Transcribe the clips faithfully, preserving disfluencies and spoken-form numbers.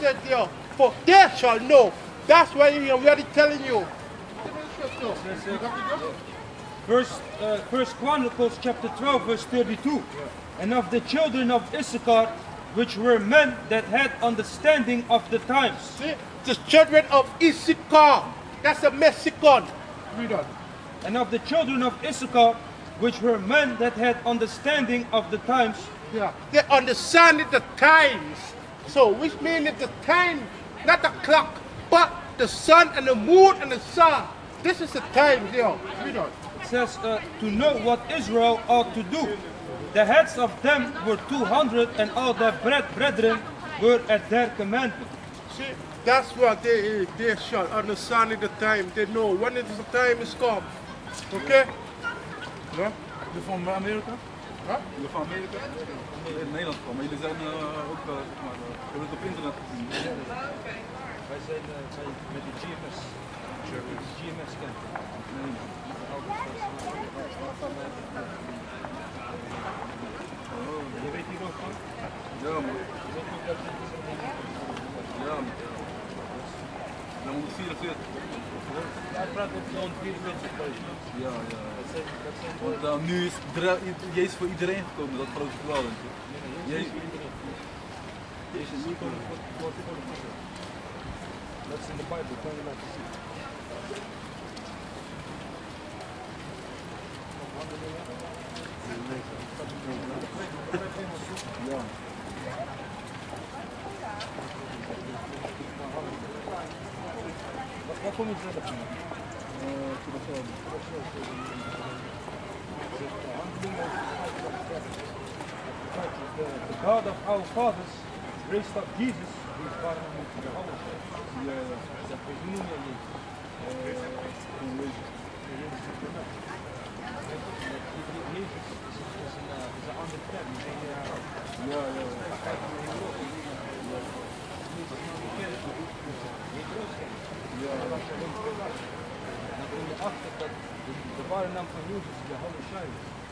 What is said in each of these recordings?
said there, for they shall know. That's why I'm already telling you. First, uh, First Chronicles chapter twelve, verse thirty-two. And of the children of Issachar, which were men that had understanding of the times. See, the children of Issachar. That's a Mexican. Read on. And of the children of Issachar, which were men that had understanding of the times. Yeah, they understand the times. So, which means the time, not the clock, but the sun and the moon and the sun. This is the time here. Read on. It says uh, to know what Israel ought to do. The heads of them were two hundred, and all their brethren were at their commandment. See, that's what they they shall understand the time. They know when it is the time is come. Okay? Ja? Je van Amerika? Huh? Je van Amerika? Nee, in Nederland kwam, maar jullie zijn uh, ook, uh, maar, uh, hebben het op internet gezien. Wij zijn uh, bij, met de G M S. G M S kent. Nee, je weet hier ook van? Ja, man. Ja, man. Ja, honderdvierenveertig. Hij praat op de honderdvierenveertig. Ja, ja. Want uh, nu is Jezus voor iedereen gekomen, dat geloof ik wel, denk ik. Jezus voor iedereen. Jezus is niet komen voor iedereen. Dat is in de Bijbel, kan je laten zien. Ja. Waar kom je zelf van? The God of our fathers raised up Jesus, who is part of the Holy Spirit. Ja, ja. Dat is nu niet Jezus. Jezus is een andere term. Ja, ja, En dan kom je achter dat de, de ware naam van Jezus is Yahushua.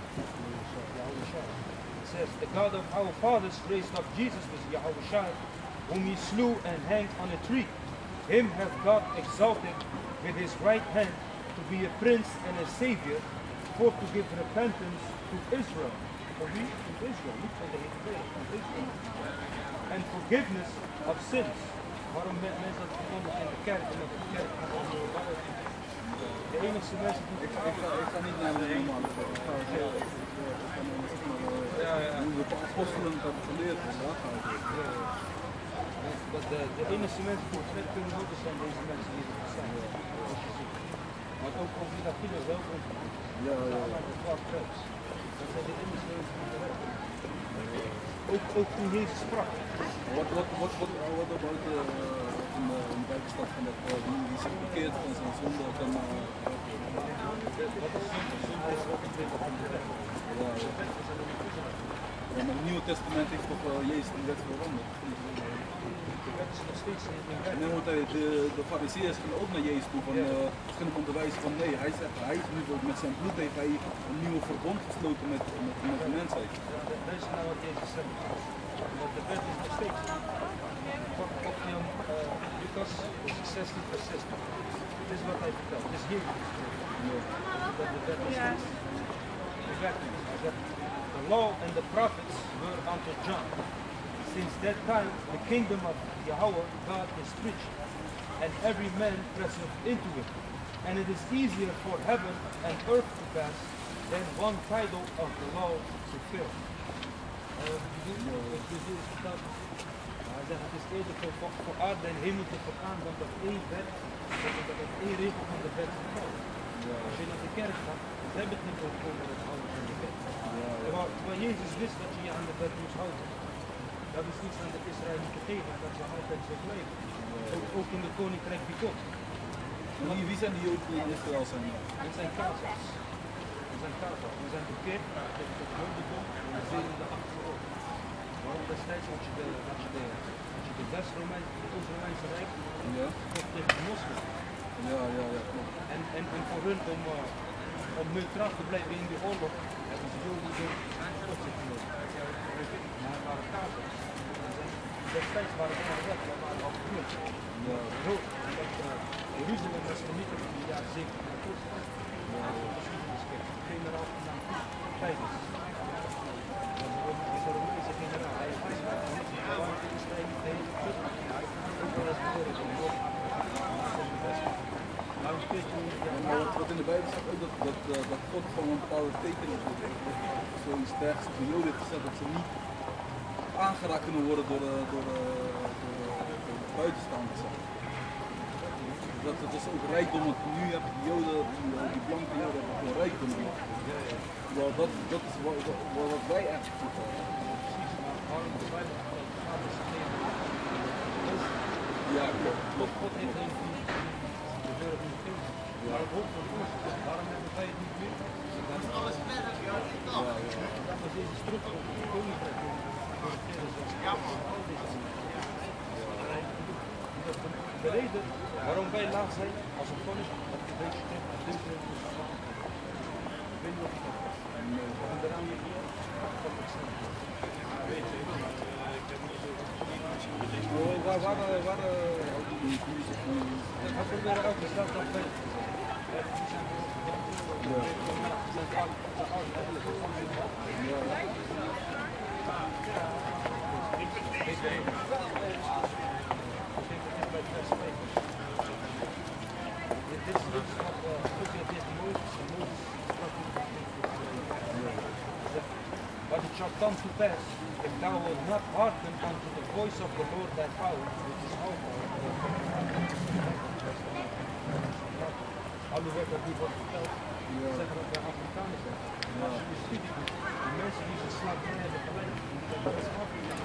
It says, the God of our fathers raised up Jesus, was Yahushua, whom he slew and hanged on a tree. Him hath God exalted with his right hand to be a prince and a savior, for to give repentance to Israel. For wie? To Israel, niet van de hele wereld, van Israel. And forgiveness of sins. Waarom mensen dat verkondigen in de kerk? Omdat de kerk van andere bouwen. De enige mensen die... Ik ga, ik ga, ik ga niet naar de helemaal. Ik ga, ik ga, ik ga, ja, ja. Hoe we de apostelen hebben geleerd, dus daar ga ik. Dat de, de enige mensen die het net kunnen houden zijn deze mensen die het verstaan. Maar ook over die Latinos ook. Ja, ja, ja. Dat zijn de enige mensen die het hebben. Ook, ook toen Jezus sprak. Wat, wat, wat, wat, wat about uh, in de in de Bijbelstad van dat uh, die, die zich bekeert van zijn zonde en uh, Wat is zonde? Zonde is ook een tweede van de wet. Ja, ja. Ja, maar het Nieuwe Testament heeft toch uh, Jezus die wet veranderd. De wet is nog steeds in de wet. Nee, want hij, de, de fariseërs gingen ook naar Jezus toe van, uh, ze gingen om te wijzen van nee, hij zegt, hij is nu met zijn bloed heeft hij een nieuwe verbond gesloten met, met, met de mensheid. Dat is nou wat Jezus zegt. Want de wet is nog steeds. Pak, pak je hem, uh, Lucas zestien vers zestien. Het is wat hij vertelt. Het is Jezus. Ja. Dat de wet nog steeds. De wet niet. Hij zegt, the law and the prophets were unto John. Since that time the kingdom of Yahweh God is preached, and every man presseth into it. And it is easier for heaven and earth to pass than one title of the law to fill. Hij zegt, het is eerder voor, voor aarde en hemel te vergaan dan dat één wet, dat het één regel van de wet vervalt. Ja. Als je naar de kerk gaat, ze hebben het niet over het houden van de wet. Ja, ja. Maar, maar Jezus wist dat je je aan de wet moest houden. Dat is niets aan de Israël gegeven, dat ze altijd zo blijven. Ja. Ook, ook in de koninkrijk die komt. Wie, wie zijn die Joden die in Israël zijn? Dat zijn Kazachs. Dat zijn Kazachs. We zijn bekeerd tegen het Jodendom in de zevende, achtste eeuw. Waarom destijds had je de, had je de, had je de West-Romein, het Oost-Romeinse Rijk, ja. toch tegen de moslims. Ja, ja, ja, klopt. En, en, en voor hun om, uh, om neutraal te blijven in die oorlog, hebben ze Jodendom tot zich genomen. Maar het waren Kazachs. Destijds waren het geen wet, maar waren al Ja. Zo, dat uh, Jeruzalem was vernietigd in de jaren zeventig na Christus. Geschiedeniskijk. Generaal genaamd Titus. Dat is de Romeinse generaal. Hij is waarom in de strijd tegen Christus. Ook wel eens behoorlijk om Noord Maar wat, wat in de Bijbel staat ook dat, dat, uh, dat God gewoon een bepaalde tekenen zoiets dergelijks voor Joden heeft gezet dat ze niet aangeraakt kunnen worden door, uh, door, uh, door, uh, door de buitenstaanders. Dat het is ook rijkdom, want nu heb je die Joden, die, uh, die blanke Joden hebben gewoon rijkdom. Wel, dat, dat is wat, wat, wat wij echt goed hebben. Ja, klopt. God heeft geen de deur van de film. Maar het hoofd van ons, waarom hebben wij het niet meer? Alles verder, ja. Dat was deze structuur van het koninkrijk. De reden waarom wij laag zijn als een koning, dat is een beetje terug naar dit punt. Ik weet niet of het was. En daaraan weer hier. Weet je, ik heb niet zo Oh, waar waren, waren, we proberen elke stad dat wij. But it shall come to pass, if thou wilt not hearken unto the voice of the Lord thy God, which is our God. Alhoewel dat niet wordt verteld, zeggen dat wij Afrikanen zijn. Maar als je de studie doet, de mensen die ze slavernij hebben geleid, dat is Afrika.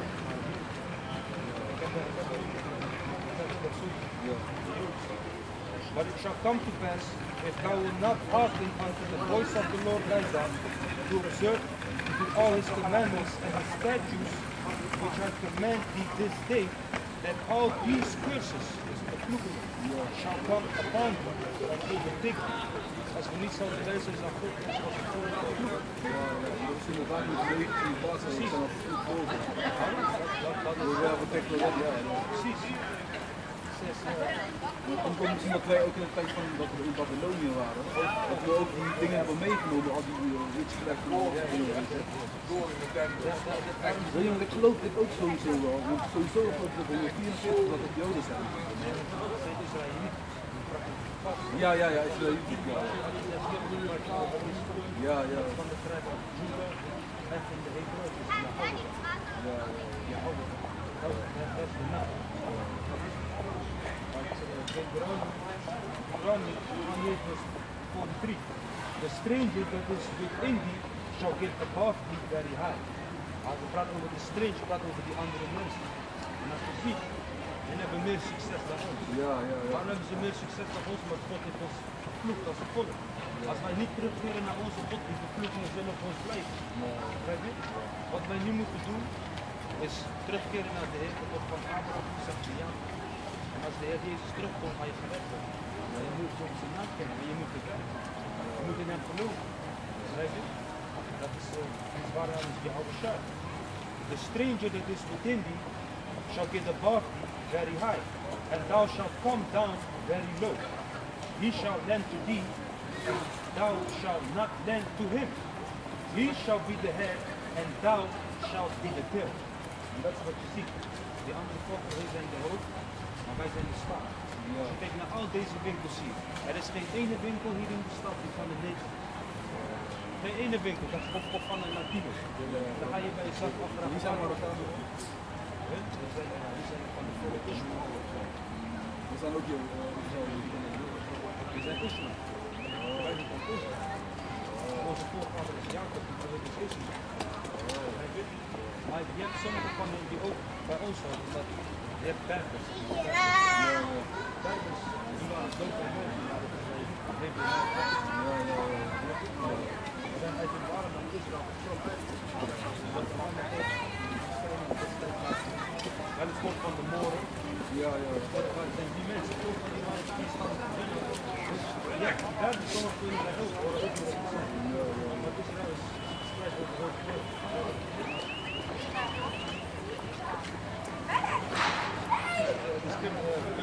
Ik heb dat zoiets. But it shall come to pass, if thou wilt not hearken unto the voice of the Lord thy God, to observe to all his commandments and his statutes, which I command thee this day, that all these curses shall come upon thee and overtake thee. Als we niet zouden lezen, dan God ons als een volk vervloeken. Ja, dat is inderdaad niet leuk in plaats van Precies. dat het goed over. Dat is Ja, wat ik wel ja. precies. Zes, uh, Dan komt misschien dat wij ook in de tijd van dat we in Babylonië waren, dat we ook die dingen hebben meegenomen, al die witchcraft. Weet je, want ik geloof dit ook sowieso wel, want sowieso geloof ik dat we vierenveertig dat het Joden zijn. Ja, ja, ja, Israëliet. Ja, ja. Ja, van de tribe van Juda en van de Hebreeën. ja. Ja, dat is de naam. Deuteronomy twenty-eight verse forty-three. The stranger that is within thee shall get above thee very high. Als we praten over de stranger, we praten over die andere mensen. En als je ziet, hen hebben meer succes dan ons. Ja, ja, ja. Waarom hebben ze meer succes dan ons? Maar God heeft ons vervloekt als volk. Als wij niet terugkeren naar onze God, die vervloekingen zullen op ons blijven. Begrijp je? Wat wij nu moeten doen, is terugkeren naar de Heer, de God van Abraham, Isaac en Jacob. En als de Heer Jezus terugkomt, ga je gered worden. Maar je moet op zijn naam kennen, en je moet het kennen. Je moet in hem geloven. Begrijp je? Dat is uh, waaraan is Jehovah Shai. The stranger that is within thee shall get above thee very high, and thou shalt come down very low. He shall lend to thee, and thou shalt not lend to him. He shall be the head, and thou shalt be the tail. En dat is wat je ziet. Die andere volkeren zijn de hoofd, maar wij zijn de staart. Als je kijkt naar al deze winkels hier, er is geen ene winkel hier in de stad die van de negen. Geen ene winkel, dat is of, of van een Latino's. Dan ga je bij jezelf afvragen. Die zijn Marokkanen. Die zijn, die zijn van de volk Ismaël. We zijn ook hier. Die zijn Ismaël. Wij zijn van Ismaël. Onze voorvader is Jacob, maar dat is Ismaël. Maar je hebt sommige van hen die ook bij ons horen, omdat je hebt Berbers. Berbers, die waren dood en dood, maar dat is niet we zijn uit het warme naar Israël getrokken. Dat is allemaal wel het volk van de Moren. Ja, ja. Dat zijn die mensen, ook van die mannen die staan. Ja, daar is sommige kunnen wij ook horen, ook met Israël. Maar Israël is gespreid over het volk. Dus kunnen we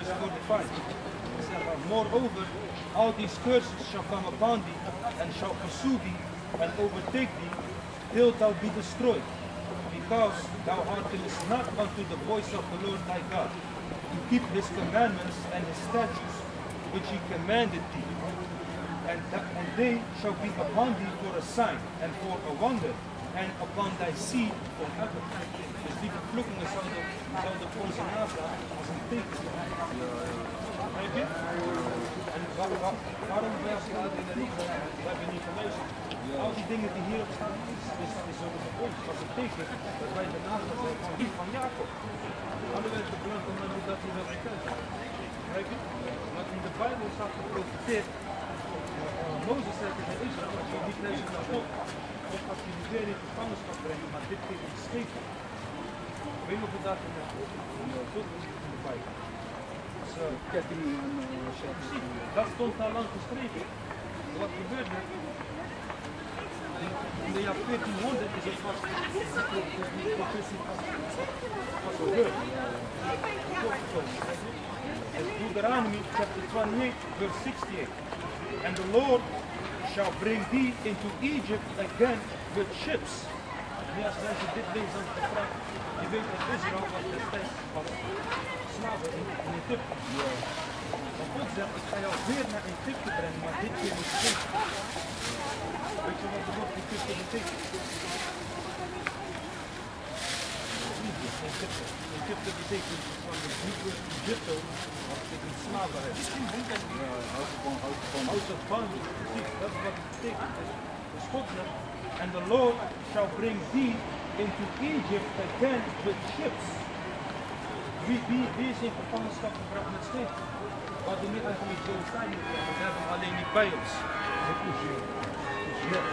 five. It says, uh, moreover, all these curses shall come upon thee, and shall pursue thee, and overtake thee, till thou be destroyed, because thou hearkenest not unto the voice of the Lord thy God, to keep his commandments and his statutes, which he commanded thee. And, that, and they shall be upon thee for a sign, and for a wonder, and upon thy seed forever. Dus die vervloekingen zouden, zouden voor ze nastaan als een teken. Begrijp je? En waar, waar, waarom wij staat in de regel? We hebben niet gelezen. Al die dingen die hierop staan, is, is, is voor ons als een teken dat wij de naam zijn van wie? Van Jacob. Hadden wij het beloofd om dat hij wel bekend. Begrijp je? Want in de Bijbel staat geprofiteerd. Mozes zei tegen Israël, als je niet leest naar God, of als je die weer in gevangenschap brengt, maar dit keer in schepen. Ik weet niet of het daar in de zult is in de Bijbel. Dus, uh, precies, dat stond daar lang geschreven. Wat gebeurde? In de jaar veertienhonderd is het vast pas gebeurd. It's Deuteronomy chapter twenty-eight, verse sixty-eight. And the Lord shall bring thee into Egypt again with ships. Nu als mensen dit lezen, dan vragen, je weet dat Israël was destijds als slaven in, in Egypte. Maar God zegt, ik ga jou weer naar Egypte brengen, maar dit keer met schepen. Weet je wat de woord Egypte betekent? Egypte. Egypte betekent van de Hebrew Egypte, wat betekent slavenheid. House of bondage, precies, dat is wat het betekent. Dus God zegt, and the Lord shall bring thee into Egypt again with ships. Wie, wie, wie is in gevangenschap gebracht met schepen? Wat doen we eigenlijk zo zijn? We hebben alleen niet bij ons. Ja.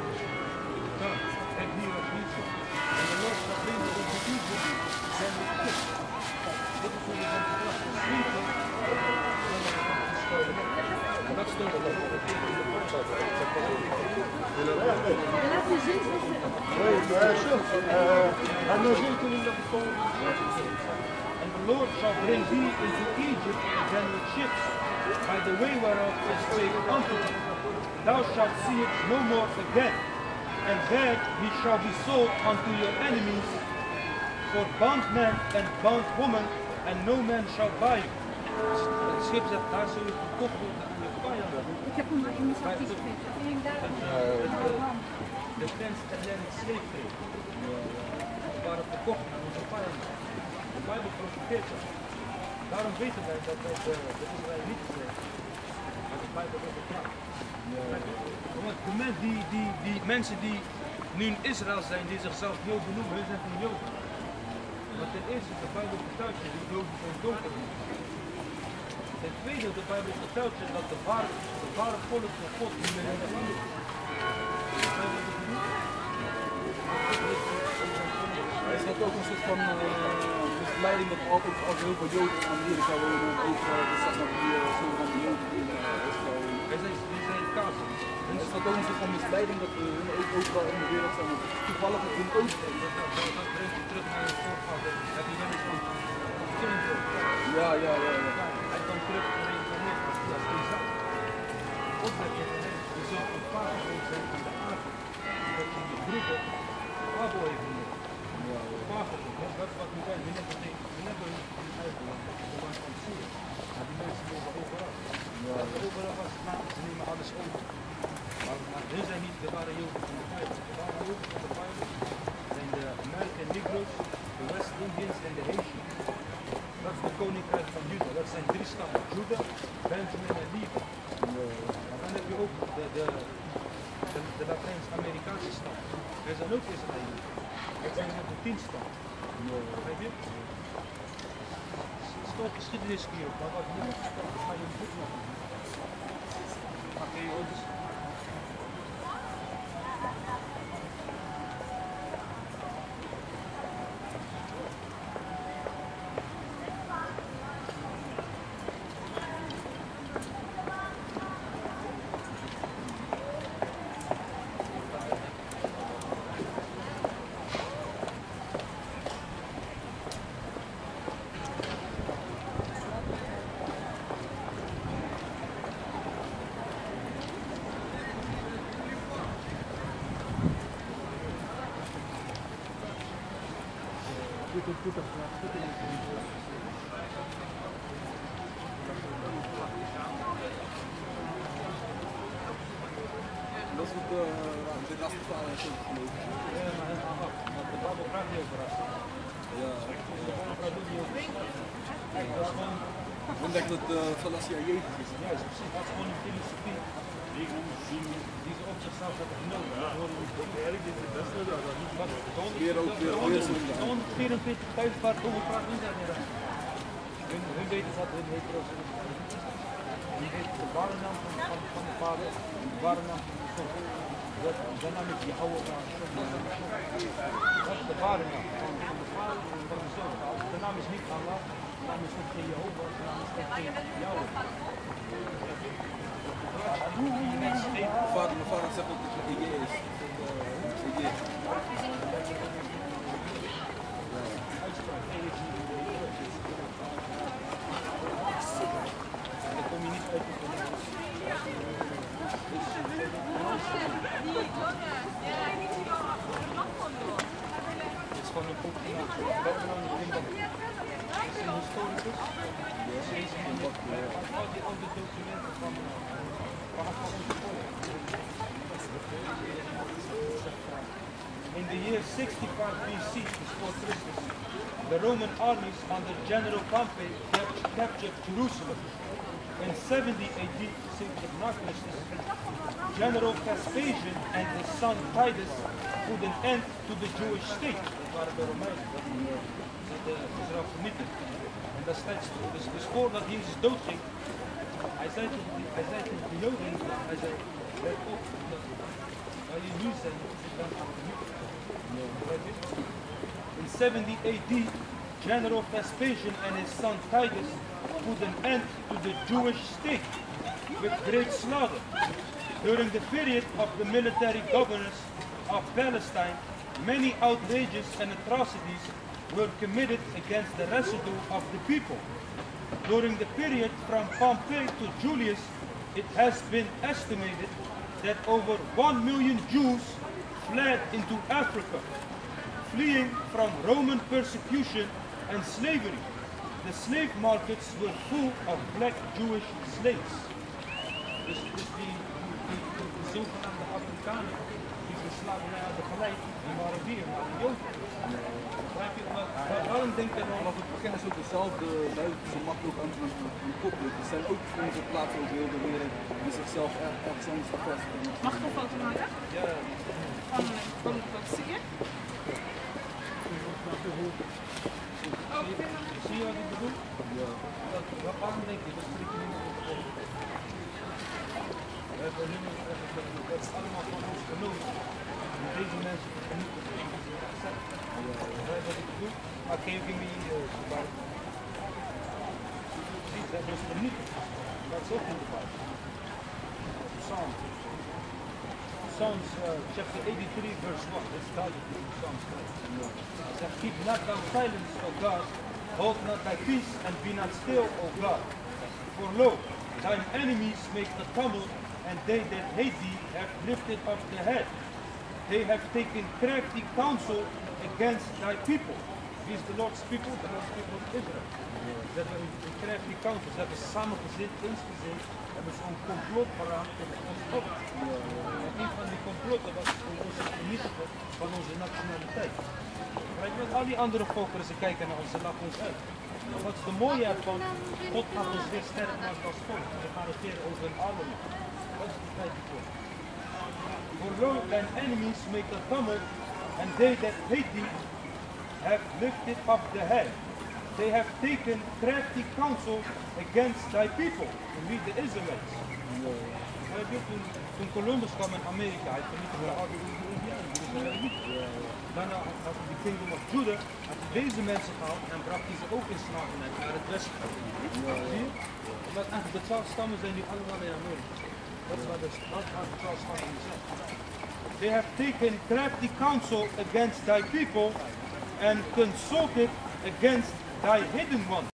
Kijk hier wat hier zit. En de Lord shall bring thee into Egypt again with ships. Dit is hoe je van gebracht met schepen. Dat stond er ook. And the Lord shall bring thee into Egypt again with ships, by the way whereof I spake unto thee. Thou shalt see it no more again, and there he shall be sold unto your enemies for bondman and bondwoman, and no man shall buy you. Het schip zegt, daar zul je verkocht worden aan je vijanden. Ik heb hem in mijn zakje gegeven. Ik denk daar de French Atlantic slave trade. We waren verkocht aan onze vijanden. De Bijbel profiteert dat. Daarom weten wij dat wij de, de Israëlieten zijn. Maar de Bijbel over praat. Want de men, die, die, die mensen die nu in Israël zijn, die zichzelf Joden noemen, hun zijn geen Joden. Want ten eerste, de Bijbel vertelt je, die Joden zijn dood. Ten tweede, de Bijbel vertelt je dat de ware, de ware volk van God niet meer in de land is. Is dat ook een soort van uh, misleiding dat altijd als heel veel Joden in Amerika wonen, ook uh, de zeg maar die uh, soort van Joden in uh, Israël wonen? Wij zijn, wij zijn kaas. En is dat ook een soort van misleiding dat hun uh, ook overal in de wereld zijn? Want toevallig het hun ook. Dat brengt je terug naar je voorvader. Heb je wel eens van Ja, ja, ja. ja. Hij kan terug naar een van meer. Dat is geen zak. Opdracht je van hem. Je zult een vader zijn in de avond. Dat je je broeder Abo heeft genoemd. Vader, dat is wat we zijn. We hebben we hebben een uitbelang. We waren van Syrië. Maar die mensen lopen overal. Overal was het nou, ze nemen alles over. Maar, maar hun zijn niet, er waren Joden van de Bijbel. Er waren Joden van de Bijbel. Zijn de American Negroes, de West Indians en de Haitians. Dat is de koninkrijk van Juda. Dat zijn drie stammen. Juda, Benjamin en Levi. Maar dan heb je ook de, de, de, de Latijns-Amerikaanse stam. Wij zijn ook Israëliërs. Dat zijn ook de tien stammen. Begrijp je? Het stond geschiedenis hier, maar wat hier is, dat ga je goed maken. Oké, jongens. Dat is wat uh, de Rastafari is ook gelopen. Ja, maar helemaal af. Want de Bijbel praat niet over ras. Ja. De Bijbel praat ook niet over ras. Dat is gewoon, Ik denk dat uh, Galassia Jezus is. juist, precies. Dat is gewoon een filosofie die ze op zichzelf hebben genomen. Dat horen we niet. Wat, de Weer ook weer weer zo'n de honderdvierenveertig thuisbaar over praat niet aan meer. Hun, hun weten dat hun heteroseksueel is. Die weten de ware naam van, van, van de vader en de ware naam van de zoon. Dat, dat naam is Jehovah. Dat is de ware naam van, van de vader en van de zoon. De naam is niet Allah, de naam is ook geen Jehovah, de naam is ook geen Yahweh. Mijn vader, mijn vader zegt ook dat je E J is. E J. Dan kom je niet uit de Het is gewoon een boek gemaakt. Het is een historicus. Ze is een al die oude documenten van van onze volk. In the year sixty-five B C before Christus, the Roman armies under General Pompey captured Jerusalem. In seventy A D, since na Christus, General Vespasian and his son Titus put an end to the Jewish state. Dat waren de Romeinen, dat de Israël vernietigd. En destijds, dus, dus voordat Jezus doodging, hij zei tegen de, hij zei tegen de Joden, hij zei, let op, waar jullie nu zijn, ik ben aan het vernietigen. In seventy A D, General Vespasian and his son Titus put an end to the Jewish state with great slaughter. During the period of the military governors of Palestine, many outrages and atrocities were committed against the residue of the people. During the period from Pompey to Julius, it has been estimated that over one million Jews fled into Africa, fleeing from Roman persecution and slavery. The slave markets were full of black Jewish slaves. Dus, dus die, die, die, die zogenaamde Afrikanen die de slavernij hadden geleid, die waren wie? Die waren Joden. Begrijp je? Maar, maar waarom denk je dan? Vanaf het begin is ook dezelfde duidelijk zo makkelijk aan het koppelen. Er zijn ook onze plaatsen over heel de wereld die zichzelf erg ergens anders bevestigen. Mag ik een foto maken? Ja, Van van het wat zie je? zie je wat ik bedoel? Ja. Dat, wat- waarom denk je? Dat spreek je niet meer over. We hebben nu nog even, dat is allemaal van ons genomen. En deze mensen vergenieten en deze gezet. Begrijp je wat ik bedoel? Maar can you give me uh, about zie, ze hebben ons vernietigd. Dat is ook in de Bijbel. Psalms. Psalms uh, chapter eighty-three verse one. Dit is duidelijk in Psalms twaalf. Hij zegt, keep not thou silence, O God, hold not thy peace and be not still, O God. For lo, thine enemies make a tumult, and they that hate thee have lifted up the head. They have taken crafty counsel against thy people. Wie is de Lord's people? De Lord's people of Israel. Ze hebben een, een crafty counsel. Ze hebben samengezin, eensgezind, hebben ze een complot geraamd tegen ons volk. En een van die complotten was om ons te vernietigen van onze nationaliteit. Weet je wat, al die andere volkeren, ze kijken naar ons, ze lachen ons uit. Maar wat is de mooie ervan? God gaat ons weer sterk maken als volk. We gaan regeren over een allemaal. Dat is de tijd voor. For lo, thine enemies make a tumult, and they that hate thee have lifted up the head. They have taken crafty counsel against thy people. En wie? De Israëli's. Weet je, toen, toen Columbus kwam in Amerika, hij vernietigde al die Indianen, die Israëlieten. Daarna had hij de Kingdom of Judah, had hij deze mensen gehaald en bracht hij ze ook in slavernij naar het westen. Zie je? Omdat eigenlijk de twaalf stammen zijn nu allemaal in Amerika. Dat is waar de, dat is waar de twaalf stammen nu zijn. They have taken crafty counsel against thy people and consulted against thy hidden one.